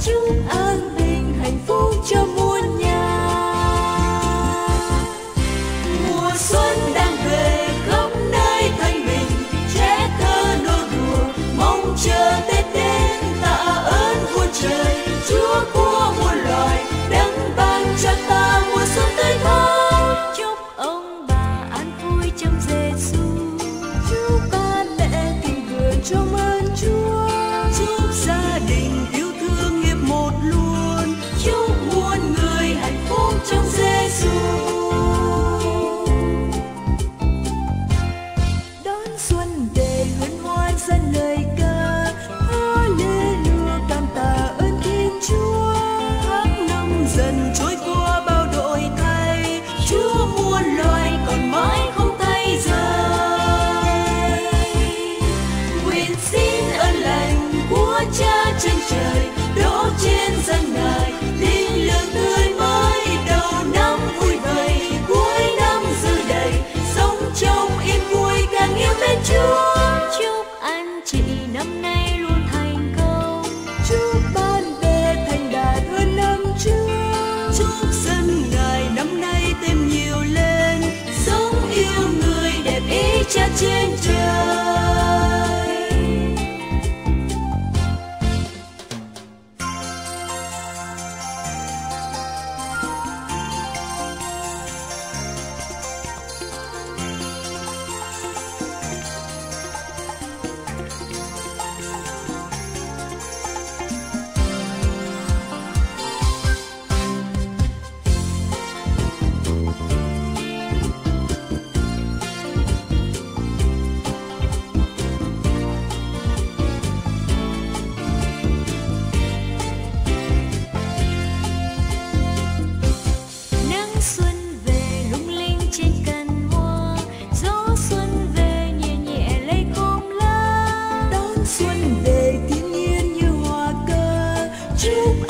chúc an bình hạnh phúc cho muôn nhà. Mùa xuân đang về khắp nơi thanh bình, trẻ thơ nô đùa mong chờ Tết đến, tạ ơn vua trời Chúa của muôn loài đấng ban cho ta mùa xuân tươi thắm. Chúc ông bà an vui trong Giêsu, chúc ba mẹ thịnh vượng trong ơn Chúa, chúc gia đình yêu thương hiệp một luôn, chúc muôn người hạnh phúc trong Giêsu. Đón xuân về hân hoan dân lời ca, Hallelujah cảm tạ ơn Thiên Chúa. Tháng năm dần trôi qua bao đổi thay, Chúa muôn loài còn mãi không thay rời. Nguyện xin ơn lành của Cha trên trời đổ trên dân Ngài, linh lực tươi mới đầu năm vui vầy, cuối năm dư đầy, sống trong yên vui càng yêu mến Chúa. Chúc anh chị năm nay luôn thành công, chúc bạn bè thành đạt hơn năm trước, chúc dân Ngài năm nay thêm nhiều lên, sống yêu người đẹp ý Cha trên trời. Nắng xuân về lung linh trên cành hoa, gió xuân về nhẹ nhẹ lay khóm lá. Đón xuân về thiên nhiên như hoa ca, chúc